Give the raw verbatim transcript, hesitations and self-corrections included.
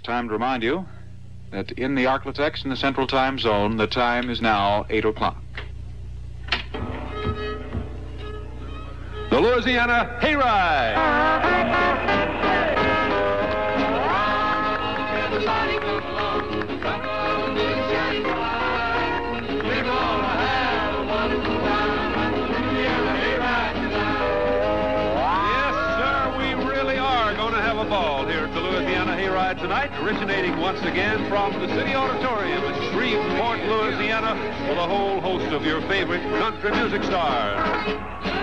time to remind you that in the Arklatex in the Central Time Zone, the time is now eight o'clock. The Louisiana Hayride! Ball here at the Louisiana Hayride tonight, originating once again from the City Auditorium in Shreveport, Louisiana, with a whole host of your favorite country music stars.